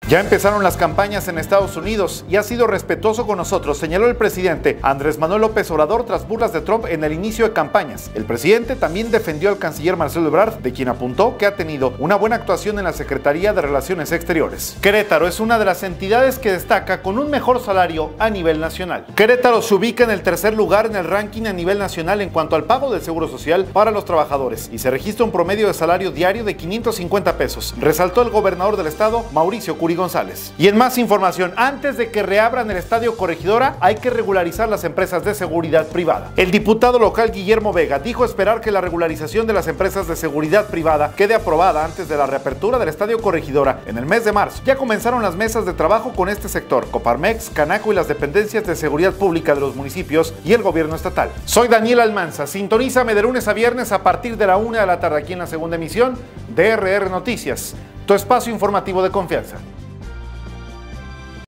Ya empezaron las campañas en Estados Unidos y ha sido respetuoso con nosotros, señaló el presidente Andrés Manuel López Obrador tras burlas de Trump en el inicio de campañas. El presidente también defendió al canciller Marcelo Ebrard, de quien apuntó que ha tenido una buena actuación en la Secretaría de Relaciones Exteriores. Querétaro es una de las entidades que destaca con un mejor salario a nivel nacional. Querétaro se ubica en el tercer lugar en el ranking a nivel nacional en cuanto al pago del seguro social para los trabajadores y se registra un promedio de salario diario de 550 pesos, resaltó el gobernador del estado, Mauricio Curi González. Y en más información, antes de que reabran el Estadio Corregidora, hay que regularizar las empresas de seguridad privada. El diputado local Guillermo Vega dijo esperar que la regularización de las empresas de seguridad privada quede aprobada antes de la reapertura del Estadio Corregidora en el mes de marzo. Ya comenzaron las mesas de trabajo con este sector, Coparmex, Canaco y las dependencias de seguridad pública de los municipios y el gobierno estatal. Soy Daniel Almanza, sintonízame de lunes a viernes a partir de la 1 de la tarde aquí en la segunda emisión de RR Noticias, tu espacio informativo de confianza.